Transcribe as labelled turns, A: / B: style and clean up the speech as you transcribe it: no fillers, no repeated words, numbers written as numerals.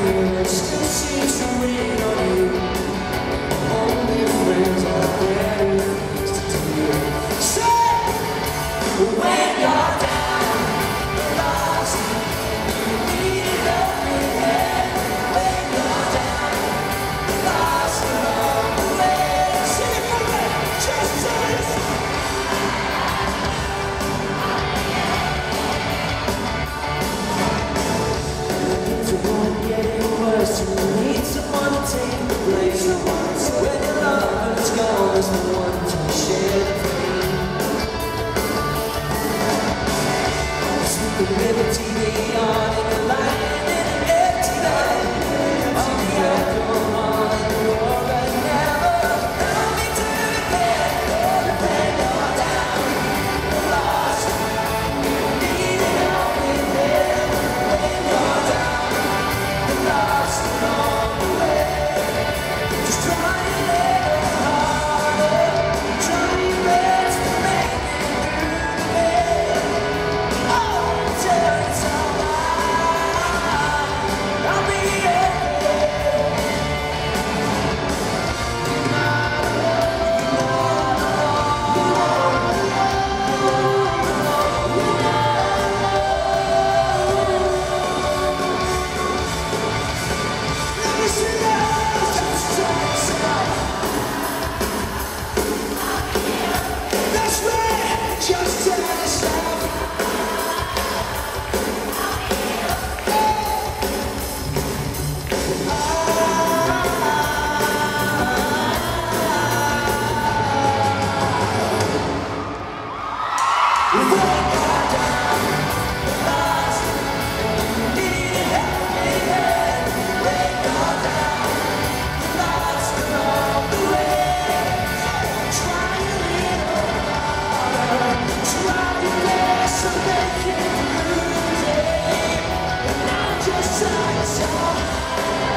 A: here that still seems to rain on you. Only friends are better to do. Say, when you're down, lost, you need a helping hand. When you're down, lost along the way. Sing it for me, just say it. You need someone to take the blame. When your lover's gone, there's no one to share the pain. Sleeping with the TV on and you're lying in an empty night. On the outdoor on and you're right never. Help me to the bed. When you're down, you're lost. You need a helping hand. When you're down, you're lost along the way. Just try a little harder. Try your best to make it through the day. Oh, till it's all right, I'll be okay. Let me see you, just yourself. That's right, just tell yourself. When you're down, lost, you need a helping hand. When you're down, lost along the way. Try a little harder. Try your best to make it through the day. And now just tell yourself.